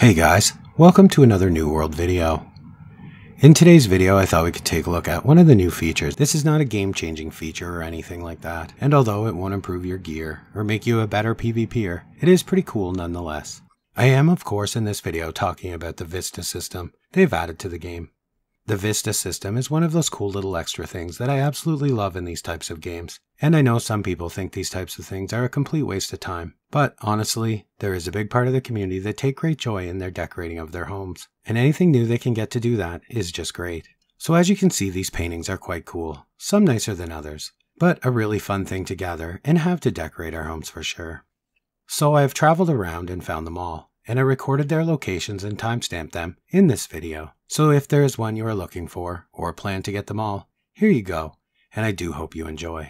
Hey guys, welcome to another New World video. In today's video I thought we could take a look at one of the new features. This is not a game-changing feature or anything like that, and although it won't improve your gear or make you a better PvPer, it is pretty cool nonetheless. I am of course in this video talking about the Vista system they've added to the game. The Vista system is one of those cool little extra things that I absolutely love in these types of games, and I know some people think these types of things are a complete waste of time, but honestly, there is a big part of the community that take great joy in their decorating of their homes, and anything new they can get to do that is just great. So as you can see, these paintings are quite cool, some nicer than others, but a really fun thing to gather and have to decorate our homes for sure. So I have traveled around and found them all, and I recorded their locations and timestamped them in this video. So if there is one you are looking for, or plan to get them all, here you go, and I do hope you enjoy.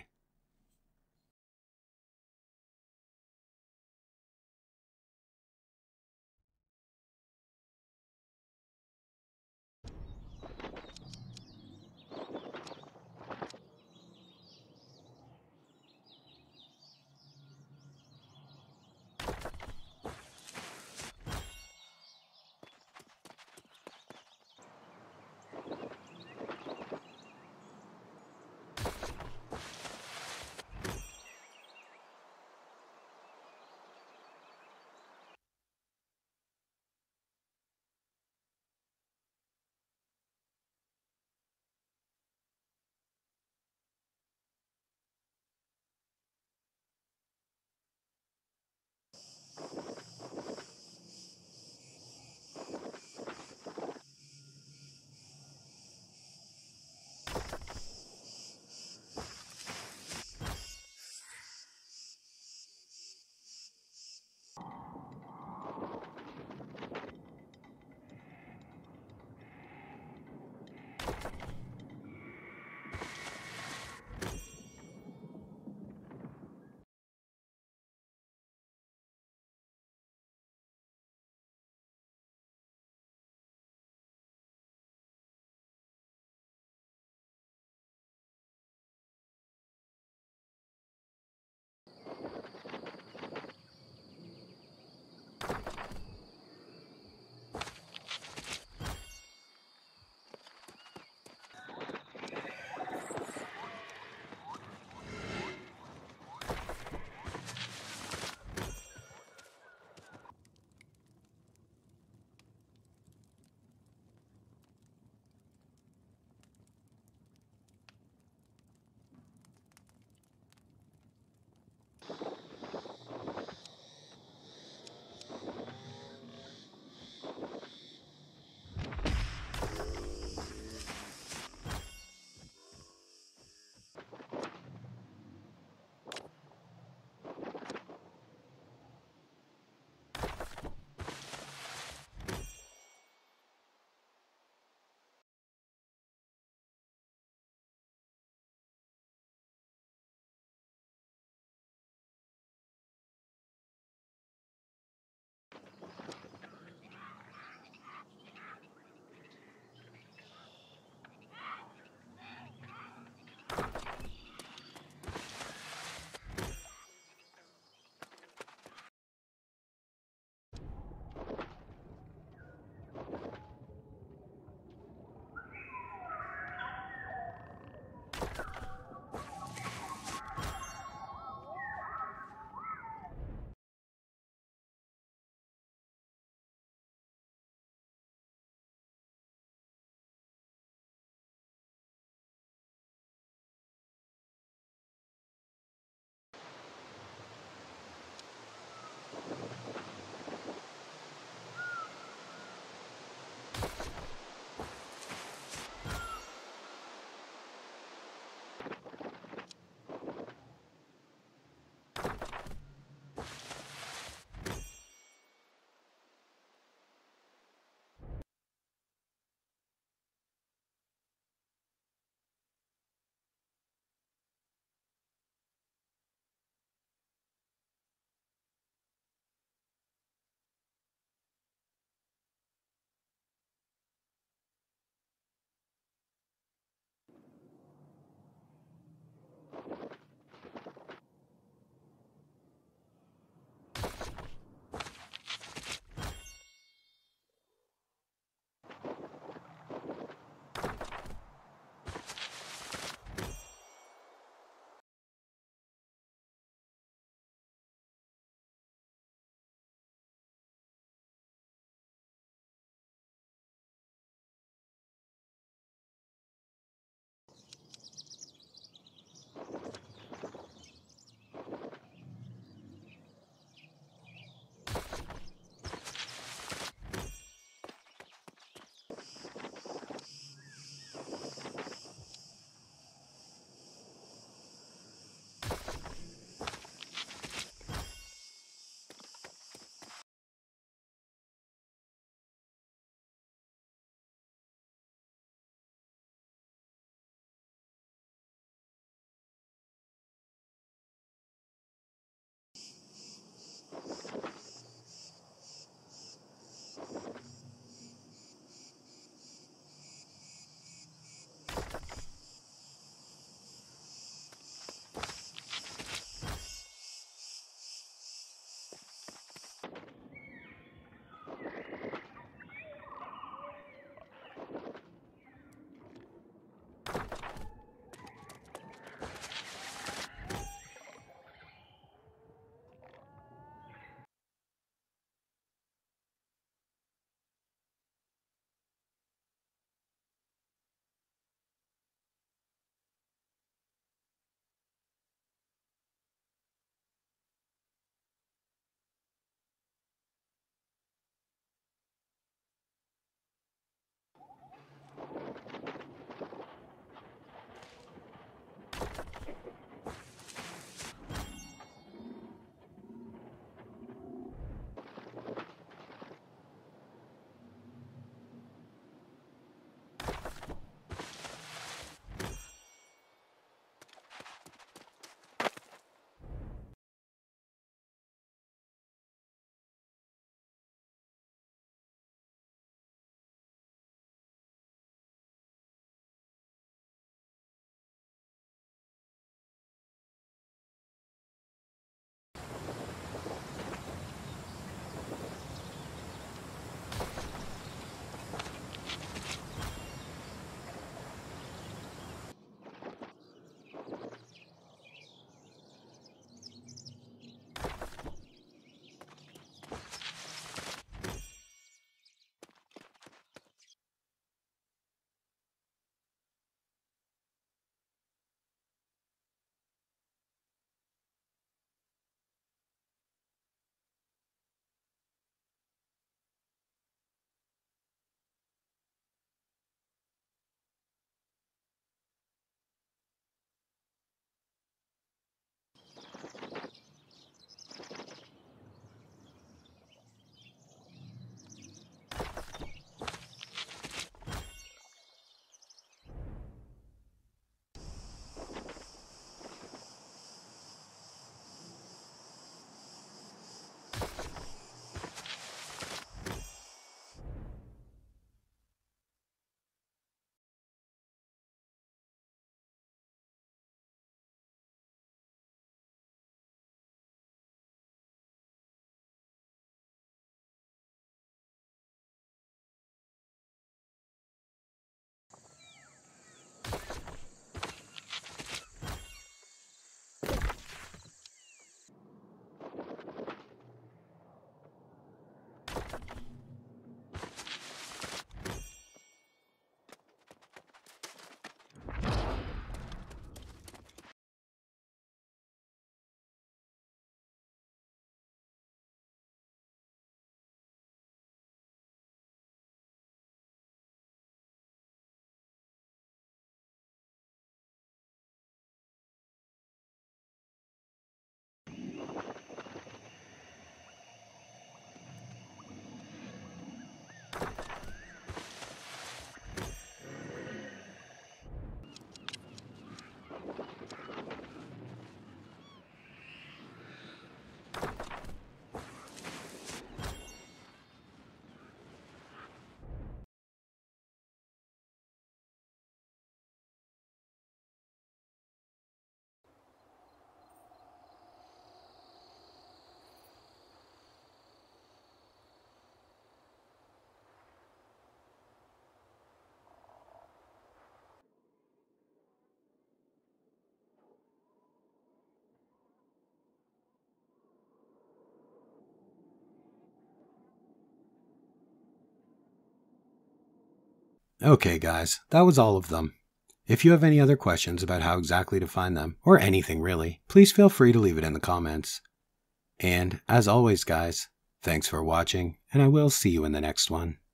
Okay guys, that was all of them. If you have any other questions about how exactly to find them, or anything really, please feel free to leave it in the comments. And as always guys, thanks for watching, and I will see you in the next one.